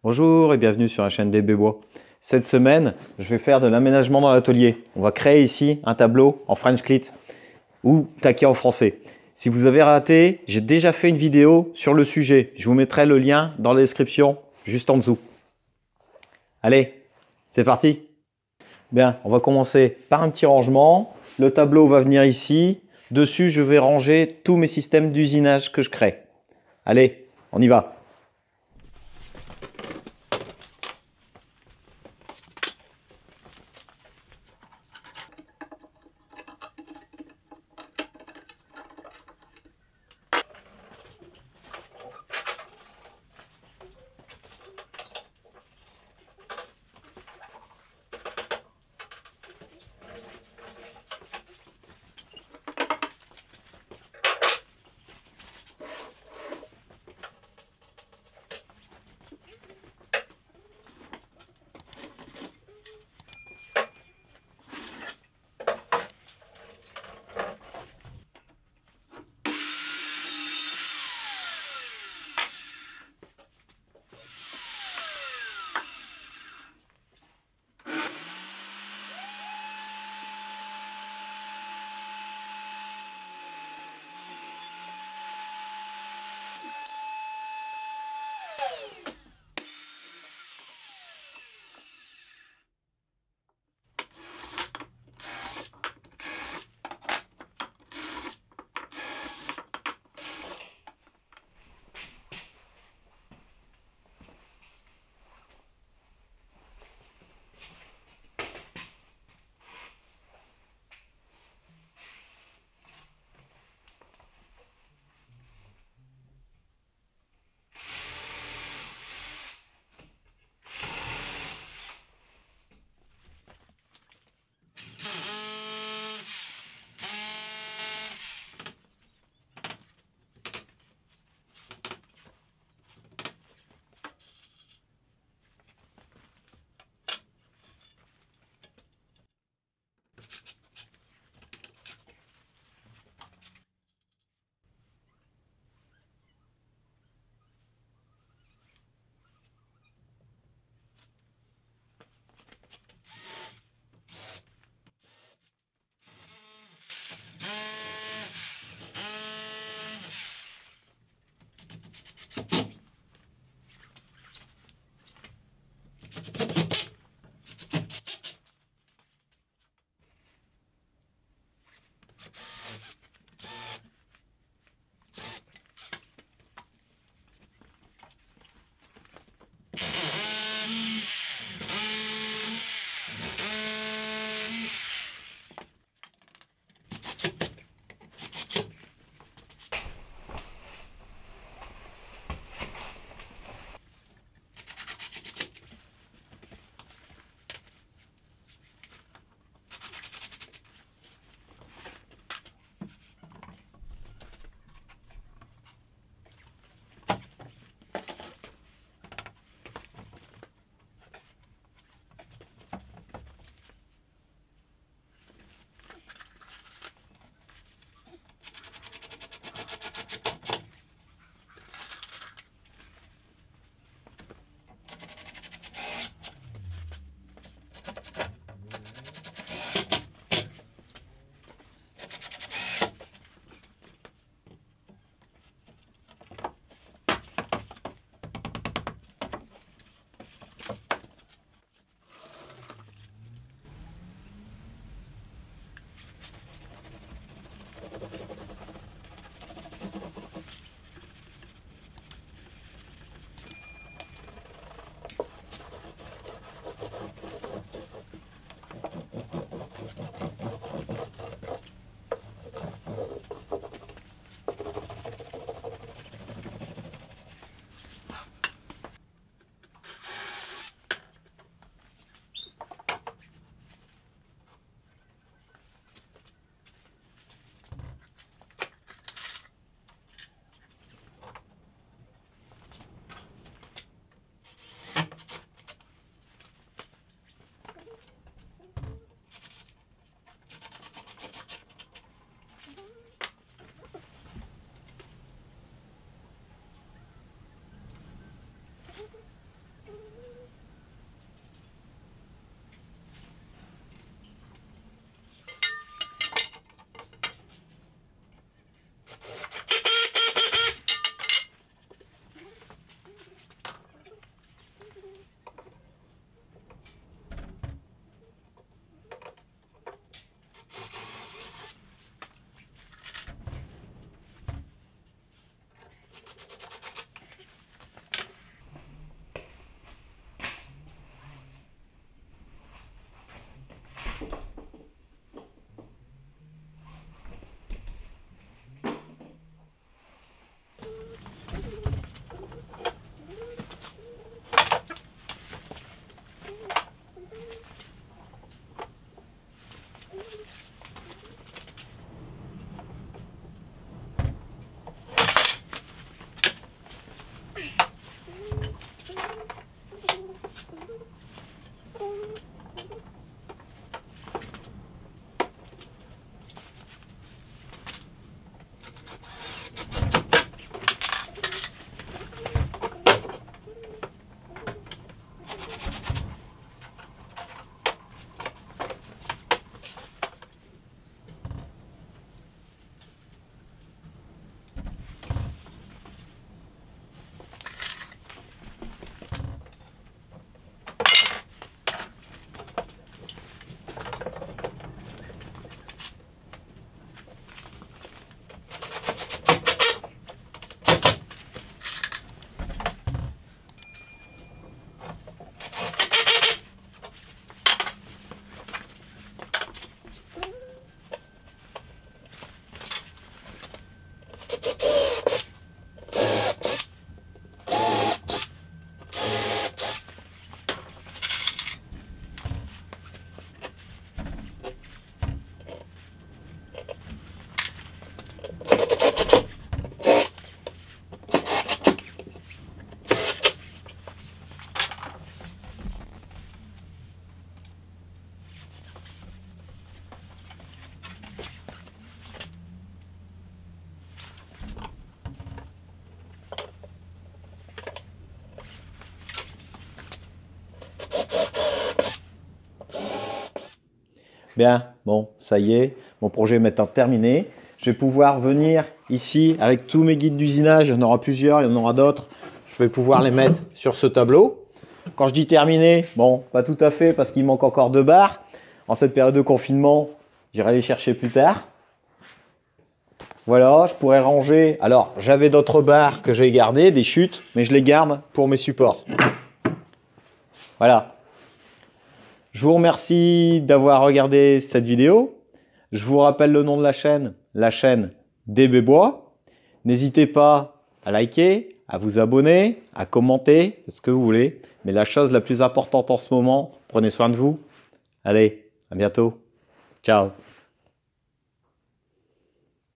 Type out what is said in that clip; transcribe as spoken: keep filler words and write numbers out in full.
Bonjour et bienvenue sur la chaîne D B Bois. Cette semaine, je vais faire de l'aménagement dans l'atelier. On va créer ici un tableau en French clit ou taquet en français. Si vous avez raté, j'ai déjà fait une vidéo sur le sujet. Je vous mettrai le lien dans la description juste en dessous. Allez, c'est parti. Bien, on va commencer par un petit rangement. Le tableau va venir ici. Dessus, je vais ranger tous mes systèmes d'usinage que je crée. Allez, on y va. Bien, bon, ça y est, mon projet est maintenant terminé. Je vais pouvoir venir ici avec tous mes guides d'usinage. Il y en aura plusieurs, il y en aura d'autres. Je vais pouvoir les mettre sur ce tableau. Quand je dis terminé, bon, pas tout à fait parce qu'il manque encore deux barres. En cette période de confinement, j'irai les chercher plus tard. Voilà, je pourrais ranger. Alors, j'avais d'autres barres que j'ai gardées, des chutes, mais je les garde pour mes supports. Voilà. Je vous remercie d'avoir regardé cette vidéo. Je vous rappelle le nom de la chaîne, la chaîne D B Bois. N'hésitez pas à liker, à vous abonner, à commenter, ce que vous voulez. Mais la chose la plus importante en ce moment, prenez soin de vous. Allez, à bientôt. Ciao.